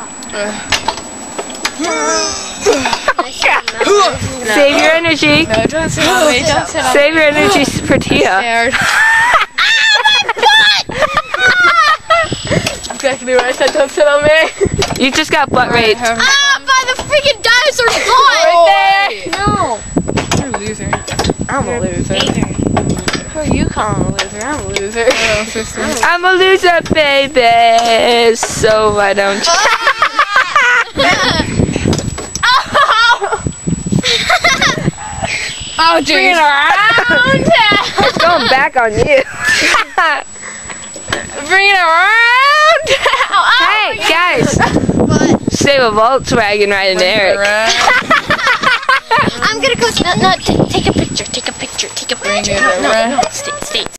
Save your energy. No, don't sit on me. Don't sit on me. Save your energy for Tia. Exactly what I said. Don't sit on me. You just got butt raped. By the freaking dinosaur butt! Right there. No. You're a loser. I'm a loser. Who are you calling a loser? I'm a loser. Oh, sister. I'm a loser, baby. So why don't you? Oh, bring it around. It's going back on you. Bring it around. Hey, guys. What? Save a Volkswagen ride in Eric. I'm gonna go. No, take a picture. Take a picture. Take a picture. Bring it No, around. stay.